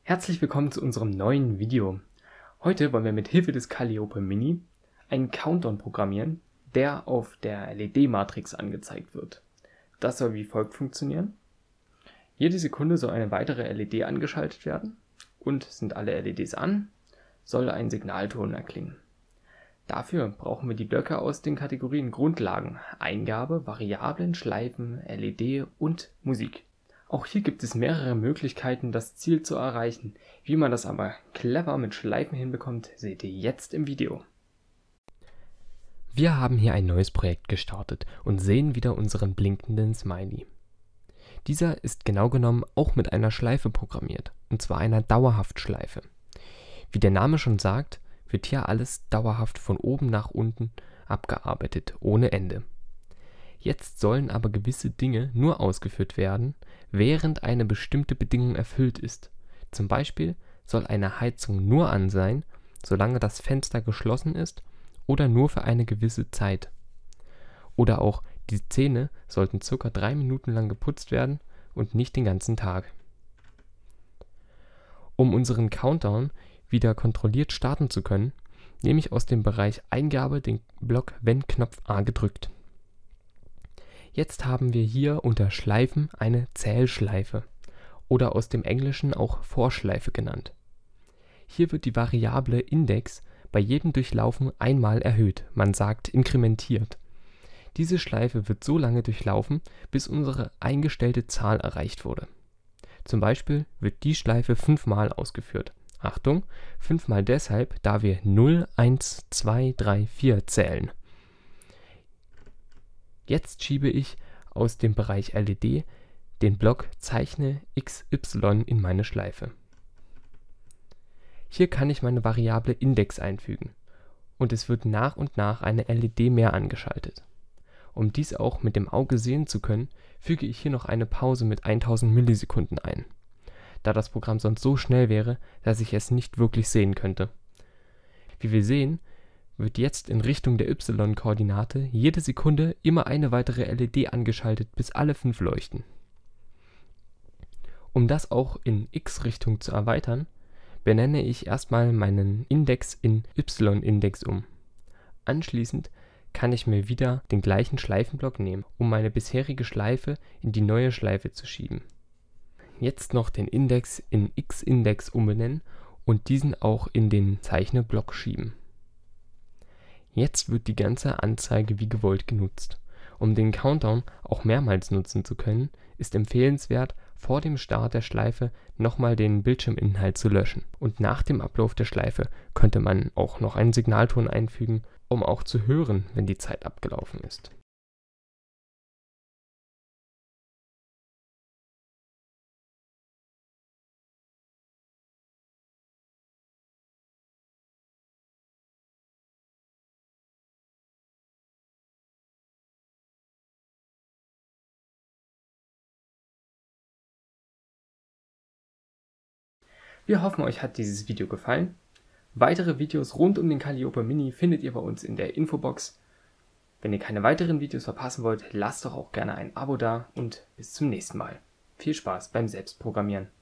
Herzlich willkommen zu unserem neuen Video. Heute wollen wir mit Hilfe des Calliope Mini einen Countdown programmieren, der auf der LED-Matrix angezeigt wird. Das soll wie folgt funktionieren. Jede Sekunde soll eine weitere LED angeschaltet werden und sind alle LEDs an, soll ein Signalton erklingen. Dafür brauchen wir die Blöcke aus den Kategorien Grundlagen, Eingabe, Variablen, Schleifen, LED und Musik. Auch hier gibt es mehrere Möglichkeiten, das Ziel zu erreichen. Wie man das aber clever mit Schleifen hinbekommt, seht ihr jetzt im Video. Wir haben hier ein neues Projekt gestartet und sehen wieder unseren blinkenden Smiley. Dieser ist genau genommen auch mit einer Schleife programmiert, und zwar einer Dauerhaftschleife. Wie der Name schon sagt, wird hier alles dauerhaft von oben nach unten abgearbeitet, ohne Ende. Jetzt sollen aber gewisse Dinge nur ausgeführt werden, während eine bestimmte Bedingung erfüllt ist. Zum Beispiel soll eine Heizung nur an sein, solange das Fenster geschlossen ist oder nur für eine gewisse Zeit. Oder auch die Zähne sollten ca. 3 Minuten lang geputzt werden und nicht den ganzen Tag. Um unseren Countdown wieder kontrolliert starten zu können, nehme ich aus dem Bereich Eingabe den Block Wenn-Knopf A gedrückt. Jetzt haben wir hier unter Schleifen eine Zählschleife oder aus dem Englischen auch Vorschleife genannt. Hier wird die Variable Index bei jedem Durchlaufen einmal erhöht, man sagt inkrementiert. Diese Schleife wird so lange durchlaufen, bis unsere eingestellte Zahl erreicht wurde. Zum Beispiel wird die Schleife 5-mal ausgeführt. Achtung, 5-mal deshalb, da wir 0, 1, 2, 3, 4 zählen. Jetzt schiebe ich aus dem Bereich LED den Block Zeichne XY in meine Schleife. Hier kann ich meine Variable Index einfügen und es wird nach und nach eine LED mehr angeschaltet. Um dies auch mit dem Auge sehen zu können, füge ich hier noch eine Pause mit 1000 Millisekunden ein, da das Programm sonst so schnell wäre, dass ich es nicht wirklich sehen könnte. Wie wir sehen, wird jetzt in Richtung der Y-Koordinate jede Sekunde immer eine weitere LED angeschaltet, bis alle 5 leuchten. Um das auch in X-Richtung zu erweitern, benenne ich erstmal meinen Index in Y-Index um. Anschließend kann ich mir wieder den gleichen Schleifenblock nehmen, um meine bisherige Schleife in die neue Schleife zu schieben. Jetzt noch den Index in X-Index umbenennen und diesen auch in den Zeichne-Block schieben. Jetzt wird die ganze Anzeige wie gewollt genutzt. Um den Countdown auch mehrmals nutzen zu können, ist empfehlenswert, vor dem Start der Schleife nochmal den Bildschirminhalt zu löschen. Und nach dem Ablauf der Schleife könnte man auch noch einen Signalton einfügen, um auch zu hören, wenn die Zeit abgelaufen ist. Wir hoffen, euch hat dieses Video gefallen. Weitere Videos rund um den Calliope Mini findet ihr bei uns in der Infobox. Wenn ihr keine weiteren Videos verpassen wollt, lasst doch auch gerne ein Abo da und bis zum nächsten Mal. Viel Spaß beim Selbstprogrammieren.